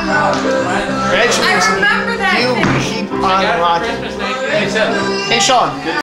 I remember that. You keep on rocking. Hey, Sean.